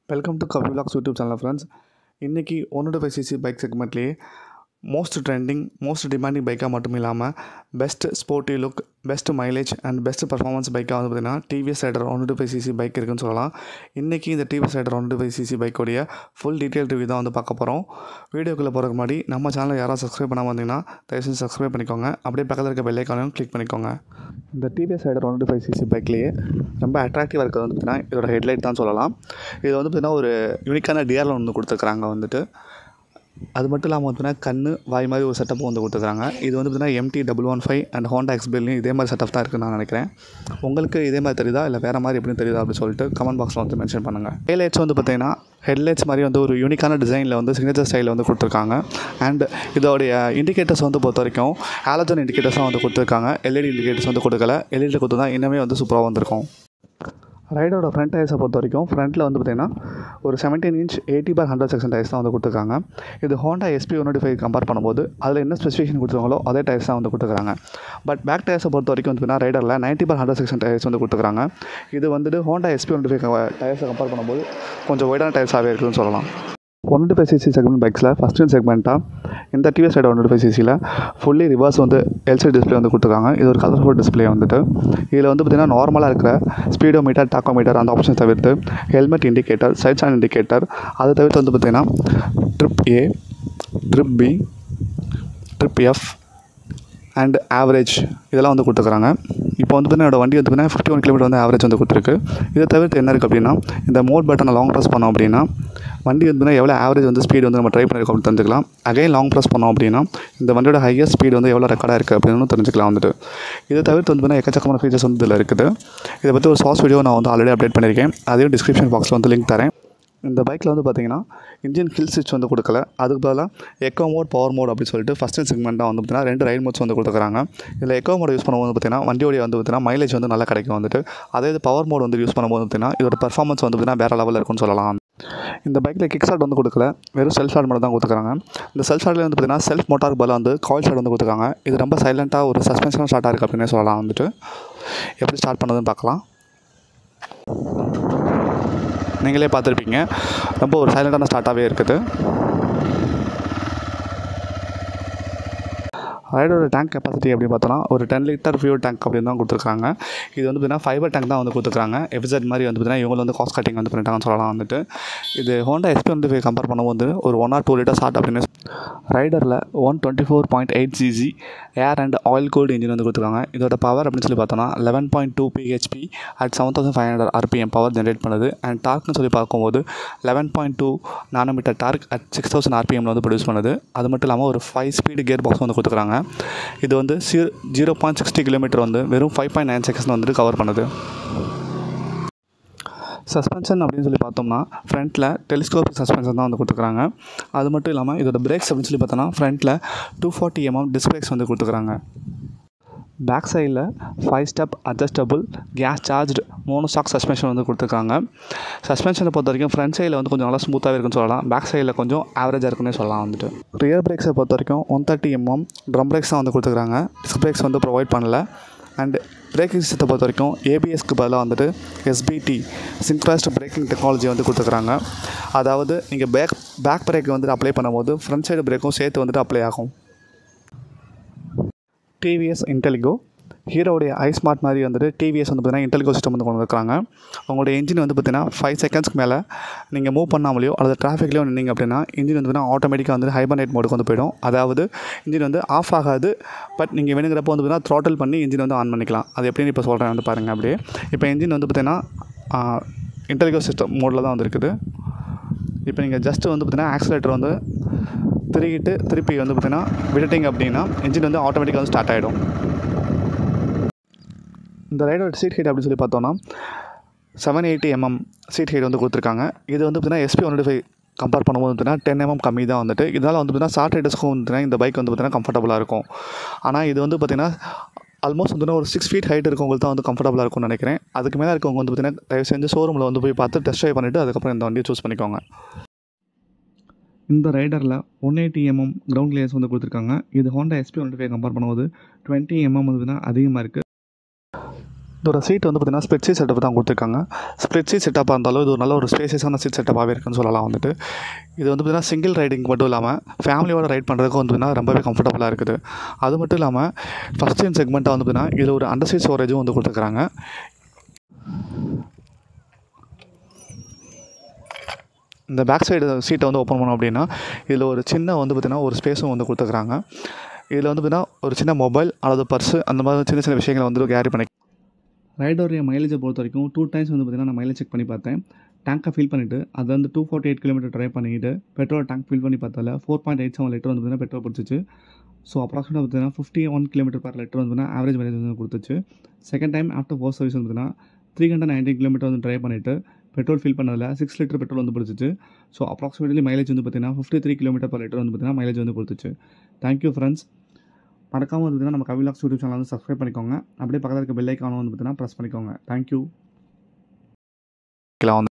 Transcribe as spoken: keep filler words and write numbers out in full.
Welcome to Kavi YouTube channel, friends. இன்னைக்கு one twenty-five c c bike செக்மெண்ட்லேயே most trending most demanding பைக்காக மட்டும் இல்லாமல் best sporty look best mileage and best performance பைக்காக வந்து பார்த்திங்கன்னா TVS Raider one twenty-five c c bike இருக்குன்னு சொல்லலாம். இன்றைக்கி இந்த TVS Raider one twenty-five c c பைக்கோடைய ஃபுல் டீட்டெயில் ரிவ்யூ தான் வந்து பார்க்க போகிறோம். வீடியோக்குள்ளே போகிறதுக்கு முன்னாடி நம்ம சேனலை யாராவது சப்ஸ்கிரைப் பண்ணாமல் வந்தீங்கன்னா தயவுசெய்து சப்ஸ்கிரைப் பண்ணிக்கோங்க. அப்படியே பக்கத்தில் இருக்க பெல் ஐக்கானையும் கிளிக் பண்ணிக்கோங்க. இந்த TVS Raider one twenty-five c c பைக்லேயே ரொம்ப அட்ராக்டிவாக இருக்கிறது வந்து பார்த்திங்கன்னா இதோட ஹெட்லைட் தான் சொல்லலாம். இது வந்து பார்த்திங்கன்னா ஒரு யூனிக்கான டிஆரில் வந்து கொடுத்துருக்குறாங்க வந்துட்டு. அது மட்டும் இல்லாமல் வந்து பார்த்தீங்கன்னா கண்ணு வாய் மாதிரி ஒரு செட்டப் வந்து கொடுத்துருக்காங்க. இது வந்து பார்த்தீங்கன்னா MT double one five and Honda எக்ஸ்பிள்லையும் இதே மாதிரி செட்டப் தான் இருக்குன்னு நான் நினைக்கிறேன். உங்களுக்கு இதே மாதிரி தெரியுதா இல்லை வேறு மாதிரி எப்படின்னு தெரியுதா அப்படின்னு சொல்லிட்டு கமெண்ட் பாக்ஸில் வந்து மென்ஷன் பண்ணுங்கள். ஹைலைட்ஸ் வந்து பார்த்தீங்கன்னா ஹெட்லைட்ஸ் மாதிரி வந்து ஒரு யூனிக்கான டிசைனில் வந்து சிக்னேச்சர் ஸ்டைலில் வந்து கொடுத்துருக்காங்க. அண்ட் இதோடைய இண்டிகேட்டர்ஸ் வந்து பொறுத்த வரைக்கும் ஹாலஜன் இண்டிகேட்டர்ஸாக வந்து கொடுத்துருக்காங்க. எல்இடி இண்டிகேட்டர்ஸ் வந்து கொடுக்கல. எல்இடி கொடுத்து தான் இன்னுமே வந்து சூப்பராக வந்திருக்கும். ரைடரோட ஃப்ரண்ட் டயர்ஸை பொறுத்த வரைக்கும் ஃப்ரண்ட்டில் வந்து பார்த்திங்கன்னா ஒரு seventeen inch eighty four hundred section tyres தான் வந்து கொடுத்துருக்காங்க. இது Honda SP one twenty five compare பண்ணும்போது அதில் என்ன ஸ்பெசிஃபிகேஷன் கொடுத்துருக்காங்களோ அதே டயர்ஸ் தான் வந்து கொடுத்துருக்காங்க. பட் பேக் டயர்ஸை பொறுத்த வரைக்கும் வந்து பார்த்தீங்கன்னா ரைடரில் ninety four hundred section tyres வந்து கொடுத்துருக்காங்க. இது வந்துட்டு Honda SP one twenty five டயர்ஸை கம்பேர் பண்ணும்போது கொஞ்சம் ஒய்டான டயர்ஸாகவே இருக்குதுன்னு சொல்லலாம். one twenty-five c c segment பைக்ஸில் ஃபஸ்ட் செக்மெண்ட்டாக இந்த TVS Raider one twenty-five c c fully reverse வந்து எல்சிடி டிஸ்பிளே வந்து கொடுத்துருக்காங்க. இது ஒரு கலர்ஃபுல் டிஸ்பிளே வந்துட்டு. இதில் வந்து பார்த்திங்கன்னா நார்மலாக இருக்கிற ஸ்பீடோமீட்டர் டாக்கோமீட்டர் அந்த ஆப்ஷன் தவிர்த்து helmet indicator side stand indicator அதை தவிர்த்து வந்து பார்த்திங்கன்னா trip A trip B trip F and average இதெல்லாம் வந்து கொடுத்துருக்காங்க. இப்போ வந்து பார்த்தீங்கன்னா என்னோடய வண்டி வந்து பார்த்தீங்கன்னா ஃபிஃப்டி ஒன் கிலோமீட்டர் வந்து ஆவரேஜ் வந்து கொடுத்துருக்கு. இதை தவிர்த்து என்ன இருக்குது அப்படின்னா இந்த மோட் பட்டனை லாங் ப்ரெஸ் பண்ணோம் அப்படின்னா வண்டி வந்து பார்த்தீங்கன்னா எவ்வளோ ஆவரேஜ் வந்து ஸ்பீடு வந்து நம்ம ட்ரை பண்ணியிருக்கோம் அப்படின்னு தெரிஞ்சுக்கலாம். அகைன் லாங் ப்ரெஸ் பண்ணோம் அப்படின்னா இந்த வண்டியோட ஹையஸ்ட் ஸ்பீடு வந்து எவ்வளோ ரெக்கார்டாக இருக்குது அப்படின்னு தெரிஞ்சுக்கலாம் வந்துட்டு. இதை தவிர்த்து வந்து பார்த்தீங்கன்னா எக்கச்சக்கமான ஃபீச்சர்ஸ் வந்து இதில் இருக்குது. இதை பற்றி ஒரு ஷார்ட்ஸ் வீடியோ நான் வந்து ஆல்ரெடி அப்டேட் பண்ணியிருக்கேன். அதையும் டிஸ்கிரிப்ஷன் பாக்ஸில் வந்து லிங்க் தரேன். இந்த பைக்கில் வந்து பார்த்திங்கன்னா இன்ஜின் ஹில் ஸ்விட்ச் வந்து கொடுக்கல. அதுக்கு பதிலாக எக்கோ மோட் பவர் மோட் அப்படின்னு சொல்லிட்டு ஃபஸ்ட் செக்மெண்ட் தான் வந்து பார்த்திங்கன்னா ரெண்டு ரைட் மோட்ஸ் வந்து கொடுத்துருக்காங்க. இதில் எக்கோ மோட் யூஸ் பண்ணும்போது பார்த்திங்கன்னா வண்டியோடைய வந்து பார்த்திங்கன்னா மைலேஜ் வந்து நல்லா கிடைக்கும் வந்துட்டு. அதே இது பவர் மோட் வந்து யூஸ் பண்ணும்போது பார்த்திங்கன்னா இதோட பர்ஃபார்மன்ஸ் வந்து பார்த்திங்கன்னா வேறு லெவலில் இருக்குன்னு சொல்லலாம். இந்த பைக்கில் கிக் ஸ்டார்ட் வந்து கொடுக்கல, வெறும் செல்ஃப் ஸ்டார்ட் மட்டும் தான் கொடுத்துருக்காங்க. இந்த செல்ஃப் ஸ்டார்ட்லேயே வந்து பார்த்திங்கன்னா செல்ஃப் மோட்டார் பதிலாக வந்து காயில் ஸ்டார்ட் வந்து கொடுத்துருக்காங்க. இது ரொம்ப சைலண்ட்டாக ஒரு சஸ்பென்ஷனாக ஸ்டார்ட்டாக இருக்குது அப்படின்னு சொல்லலாம் வந்துட்டு. எப்படி ஸ்டார்ட் பண்ணதுன்னு பார்க்கலாம். நீங்களே பார்த்துருப்பீங்க, ரொம்ப ஒரு சைலண்டான ஸ்டார்ட்டாகவே இருக்குது. ரைடரோட டேங்க் கெப்பாசிட்டி அப்படின்னு பார்த்தோன்னா ஒரு டென் லிட்டர் ஃபியூல் டேங்க் அப்படின்னு தான் கொடுத்துருக்காங்க. இது வந்து பார்த்திங்கன்னா ஃபைபர் டேங்க் தான் வந்து கொடுத்துருக்காங்க. எஃப்இசட் மாதிரி வந்து பார்த்திங்கன்னா இவங்க வந்து காஸ்ட் கட்டிங் வந்து பண்ணிட்டாங்கன்னு சொல்லலாம் வந்துட்டு. இது ஹோண்டா எஸ்பி வந்து கம்பேர் பண்ணும்போது ஒரு one or two litre start அப்படின்னு ரைடரில் one twenty four point eight CC air and oil cooled engine வந்து கொடுத்துருக்காங்க. இதோட பவர் அப்படின்னு சொல்லி பார்த்தோன்னா eleven point two BHP at seven thousand five hundred RPM power generate பண்ணுது. அண்ட் டார்க்னு சொல்லி பார்க்கும்போது eleven point two nanometer torque at six thousand ஆர்பிஎம்ல வந்து ப்ரொடியூஸ் பண்ணுது. அது மட்டும் இல்லாமல் ஒரு ஃபைவ் ஸ்பீடு கியர் பாக்ஸ் வந்து கொடுத்துருக்காங்க. இது வந்து ஜீரோ பாயிண்ட் சிக்ஸ்டி கிலோமீட்டர் வந்து வெறும் ஃபைவ் பாயிண்ட் நைன் செகண்ட்ஸ் வந்துட்டு கவர் பண்ணுது. சஸ்பென்ஷன் அப்படின்னு சொல்லி பார்த்தோம்னா ஃப்ரண்ட்டில் டெலிஸ்கோபிக் சஸ்பென்ஷன் தான் வந்து கொடுத்துருக்காங்க. அது மட்டும் இல்லாமல் இதோட பிரேக்ஸ் அப்படின்னு சொல்லி பார்த்தோன்னா ஃப்ரண்ட்டில் two forty MM disc brakes வந்து கொடுத்துருக்காங்க. பேக் சைடில் five step adjustable gas charged mono shock suspension வந்து கொடுத்துருக்காங்க. சஸ்பென்ஷனை பொறுத்த வரைக்கும் ஃப்ரண்ட் சைடில் வந்து கொஞ்சம் நல்லா ஸ்மூத்தாகவே இருக்குன்னு சொல்லலாம். பேக் சைடில் கொஞ்சம் ஆவரேஜாக இருக்குன்னே சொல்லலாம் வந்துட்டு. ரியர் பிரேக்ஸை பொறுத்த வரைக்கும் one thirty MM drum brakes தான் வந்து கொடுத்துருக்காங்க. டிஸ்க் பிரேக்ஸ் வந்து ப்ரொவைட் பண்ணல. அண்ட் பிரேக்கிங் சிஸ்டத்தை பொறுத்த வரைக்கும் ஏபிஎஸ்க்கு பதிலாக வந்துட்டு எஸ்பிடி சிங்க்ரைஸ்டு பிரேக்கிங் டெக்னாலஜி வந்து கொடுத்துருக்காங்க. அதாவது நீங்கள் பேக் பேக் பிரேக் வந்துட்டு அப்ளை பண்ணும்போது ஃப்ரண்ட் சைடு பிரேக்கும் சேர்த்து வந்துட்டு அப்ளை ஆகும். டிவிஎஸ் இன்டெலிகோ ஹீரோடைய ஐ ஸ்மார்ட் மாதிரி வந்துட்டு டிவிஎஸ் வந்து பார்த்திங்கன்னா இன்டெலிகோ சிஸ்டம் வந்து கொண்டு வந்துருக்காங்க. உங்களுடைய இன்ஜின் வந்து பார்த்திங்கன்னா ஃபைவ் செகண்ட்ஸ்க்கு மேலே நீங்கள் மூவ் பண்ணாமலையோ அல்லது டிராஃபிக்லேயோ நின்னீங்க அப்படின்னா இன்ஜின் வந்து பார்த்திங்கன்னா ஆட்டோமேட்டிக்காக வந்து ஹைபர்னேட் மோடுக்கு வந்து போய்டும். அதாவது இன்ஜின் வந்து ஆஃப் ஆகாது. பட் நீங்கள் வேணுங்கிறப்போ வந்து பார்த்திங்கன்னா த்ராட்டில் பண்ணி இன்ஜின் வந்து ஆன் பண்ணிக்கலாம். அது எப்படின்னு இப்போ சொல்கிறேன் வந்து பாருங்கள். அப்படியே இப்போ இன்ஜின் வந்து பார்த்திங்கன்னா இன்டெலிகோ சிஸ்டம் மோடில் தான் வந்து இருக்குது. இப்போ நீங்கள் ஜஸ்ட்டு வந்து பார்த்திங்கன்னா ஆக்சிலேட்டர் வந்து திருகிட்டு திருப்பி வந்து பார்த்திங்கன்னா விட்டுட்டிங்க அப்படின்னா இன்ஜின் வந்து ஆட்டோமேட்டிக்காக வந்து ஸ்டார்ட் ஆகிடும். இந்த ரைடரோட சீட் ஹைட் அப்படின்னு சொல்லி பார்த்தோன்னா seven eighty MM seat height வந்து கொடுத்துருக்காங்க. இது வந்து பார்த்திங்கன்னா SP one twenty five compare பண்ணும்போது பார்த்திங்கன்னா டென் எம்எம் கம்மி தான் வந்துட்டு. இதனால் வந்து பார்த்திங்கன்னா ஷார்ட் ரைடர்ஸ்க்கும் வந்து இந்த பைக் வந்து பார்த்திங்கன்னா கம்ஃபர்டபுளாக இருக்கும். ஆனால் இது வந்து பார்த்திங்கன்னா ஆல்மோஸ்ட் வந்து ஒரு சிக்ஸ் ஃபீட் ஹைட் இருக்கவங்களுக்கு தான் வந்து கம்ஃபர்டபுளாக இருக்கும்னு நினைக்கிறேன். அதுக்கு மேலே இருக்கவங்க வந்து பார்த்திங்கன்னா தயவு செஞ்சு ஷோரூமில் வந்து போய் பார்த்து டெஸ்ட் ட்ரைவ் பண்ணிவிட்டு அதுக்கப்புறம் இந்த வண்டியை சூஸ் பண்ணிக்கோங்க. இந்த ரைடரில் one eighty MM ground clearance வந்து கொடுத்துருக்காங்க. இது Honda SP one twenty five compare பண்ணும்போது டுவெண்ட்டி எம்எம் வந்து அதிகமாக இருக்குது. இதோட சீட் வந்து பார்த்திங்கன்னா ஸ்ப்ளிட் சீட் செட்டப் தான் கொடுத்துருக்காங்க. ஸ்ப்ளிட் சீட் செட்டப்பாக இருந்தாலும் இது ஒரு நல்ல ஒரு ஸ்பேசியஸான சீட் செட்டப்பாகவே இருக்குன்னு சொல்லலாம் வந்துட்டு. இது வந்து பார்த்திங்கன்னா சிங்கிள் ரைடிங் மட்டும் இல்லாமல் ஃபேமிலியோட ரைட் பண்ணுறதுக்கு வந்து பார்த்திங்கன்னா ரொம்பவே கம்ஃபர்டபுளாக இருக்குது. அது மட்டும் இல்லாமல் ஃபஸ்ட் ஜென் செக்மெண்ட்டாக வந்து பார்த்திங்கன்னா இதில் ஒரு அண்டர் சீட் ஸ்டோரேஜும் வந்து கொடுத்துருக்காங்க. இந்த பேக் சைடு சீட்டை வந்து ஓப்பன் பண்ணோம் அப்படின்னா இதில் ஒரு சின்ன வந்து பார்த்திங்கன்னா ஒரு ஸ்பேஸும் வந்து கொடுத்துருக்காங்க. இதில் வந்து பார்த்திங்கன்னா ஒரு சின்ன மொபைல் அல்லது பர்ஸு அந்த மாதிரி சின்ன சின்ன விஷயங்களை வந்து கேரி பண்ணி ரைடோடைய மைலேஜை பொறுத்த வரைக்கும் டூ டைம்ஸ் வந்து பார்த்திங்கன்னா நான் மைலேஜ் செக் பண்ணி பார்த்தேன். டேங்கை ஃபில் பண்ணிவிட்டு அது வந்து two forty eight kilometre drive பண்ணிவிட்டு பெட்ரோல் டேங்க் ஃபில் பண்ணி பார்த்தால four point eight seven litre வந்து பார்த்திங்கன்னா பெட்ரோல் பிடிச்சிச்சு. ஸோ அப்ராக்சிமேட்டாக பார்த்திங்கன்னா fifty one kilometre per litre வந்து பார்த்திங்கன்னா ஆவரேஜ் மைலேஜ் வந்து கொடுத்துச்சு. Second time after four service வந்து பார்த்திங்கன்னா த்ரீ ஹண்ட்ரட் நைன்டீன் கிலோமீட்டர் வந்து ட்ரைவ் பண்ணிவிட்டு பெட்ரோல் ஃபில் பண்ணதில் சிக்ஸ் லிட்டர் பெட்ரோல் வந்து பிடிச்சிச்சு. ஸோ அப்ராக்சிமேட்லி மைலேஜ் வந்து பார்த்திங்கன்னா fifty three kilometre per litre வந்து பார்த்திங்கன்னா மைலேஜ் வந்து கொடுத்துச்சு. Thank you friends. மறக்காமல் வந்து பார்த்திங்கன்னா நம்ம கவி வ்ளாக்ஸ் யூடியூப் சேனல் வந்து சப்ஸ்கிரைப் பண்ணிக்கோங்க. அப்படியே பக்கத்தில் இருக்க பெல் ஐக்கானும் வந்து பார்த்திங்கன்னா ப்ரெஸ் பண்ணிக்கோங்க. தேங்க்யூ.